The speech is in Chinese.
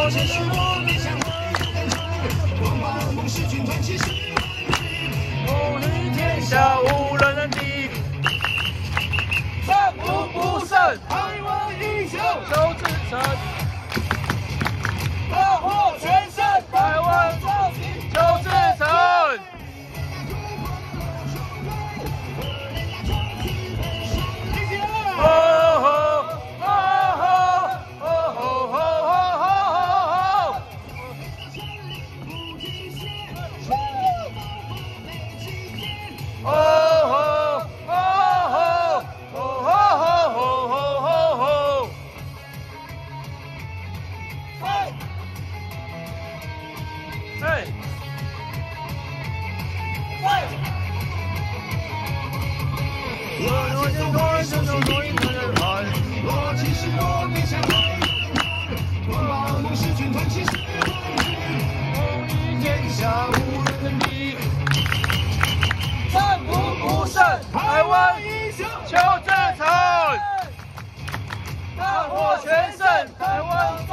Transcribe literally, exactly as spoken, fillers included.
这是我面向光芒梦是军团气势， 风云天下无人能敌，战无不胜， 台湾英雄周志成， 大获全胜， 台湾造型周志成。 哦吼哦吼哦吼吼吼吼！哦吼哦吼哦吼吼吼吼吼！哎哎哎！我我先开始走走一个人来。 我其实我面向光芒梦是军团气势， 风云天下无人能敌，战无不胜，台湾英雄邱志成，大获全胜，台湾。